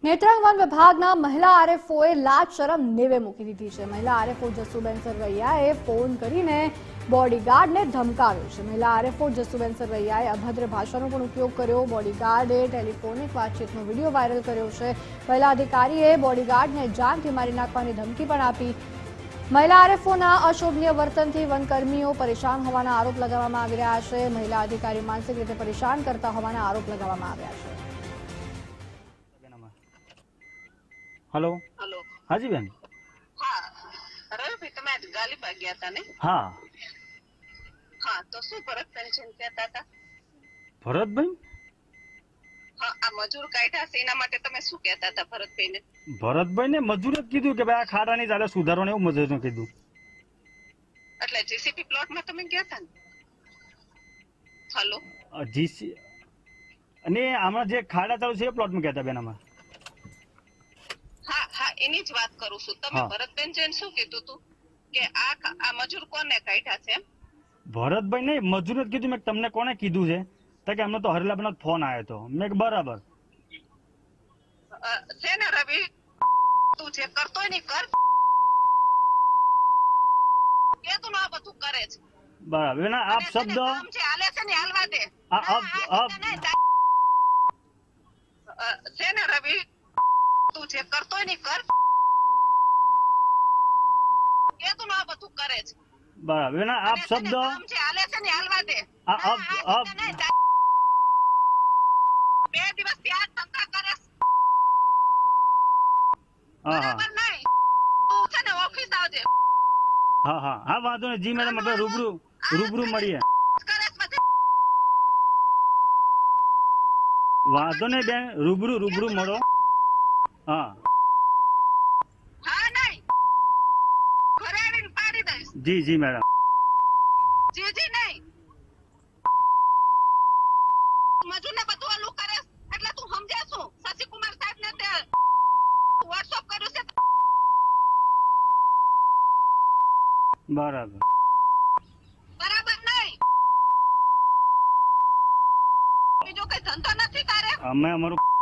Netrang one વિભાગના મહિલા આરએફઓએ લાજ શરમ નેવે મૂકી દીધી છે। મહિલા આરએફઓ જસુબેન સરવૈયાએ ફોન કરીને બોડીગાર્ડને ધમકાવ્યો છે। મહિલા આરએફઓ જસુબેન સરવૈયાએ અભદ્ર ભાષાનો પણ ઉપયોગ કર્યો। બોડીગાર્ડે ટેલિફોનિક વાતચીતનો વિડીયો વાયરલ કર્યો છે। મહિલા અધિકારીએ બોડીગાર્ડને જાનથી મારી નાખવાની ધમકી પણ આપી। મહિલા આરએફઓના અશોભનીય વર્તનથી વનકર્મીઓ પરેશાન હોવાના આરોપ લગાવવામાં આવી રહ્યા છે। મહિલા અધિકારી માનસિક રીતે પરેશાન કરતા હોવાના આરોપ લગાવવામાં આવ્યા છે। हेलो हेलो हाँ जी बहन हाँ रवि भाई તમે આજ ગાલીબા ગયા હતા ને हाँ हाँ તો શું ભરતબેન છે કહેતા હતા ભરતભાઈ हाँ આ મજૂર કાઢ્યા છે એના માટે તમે શું કહેતા હતા ભરતભાઈને મજૂર જ કીધું કે ભાઈ આ ખાડા ની ચાલે સુધારવાનું એવું મજૂરને કીધું એટલે જીસીપી પ્લોટમાં તમે ગયા હતા ને હેલો જીસી અને આમાં જે ખાડા ચાલુ છે એ પ્લોટમાં ગયા હતા બેન આમાં હા હા એની જ વાત કરું છું તમે ભરતબેન જઈને શું કીધું તું કે આ મજૂર કોને કાઢ્યા છે ભરતભાઈ નહીં મજૂર જ કીધું મેં તમને કોને કીધું છે તો કે અમને તો હરેલાબેન ફોન આવ્યો હતો મેં બરાબર છે ને રવિ તું જે કરતોય નહીં કર કે તું આ બધું કરે છે બરાબર ના આપ શબ્દ જે હાલે છે ને હાલવા દે છે ને રવિ તું જે કરતોય નહીં કર કે તું આ બધું કરે છે બરાબર ના આપ શબ્દ જે હાલે છે ને હાલવા દે બે દિવસ ત્યાં ધંધા કરે બરાબર નહીં તું છે ને ઓફિસ આવજે હા હા હા વાંધો નહીં જી મેડમ આપણે રૂબરૂ મળીએ વાંધો નહીં બેન રૂબરૂ મળો હા હા નહીં ઘરે આવીને પાડી દઈશ જી જી મેડમ જી જી નહીં મજૂરને બધું આલું કરે એટલે તું સમજે શું શશિકુમાર સાહેબ ને તે વોટ્સઅપ કર્યું છે બરાબર બરાબર નહીં બીજો કઈ ધંધો નથી કરે અમે અમારું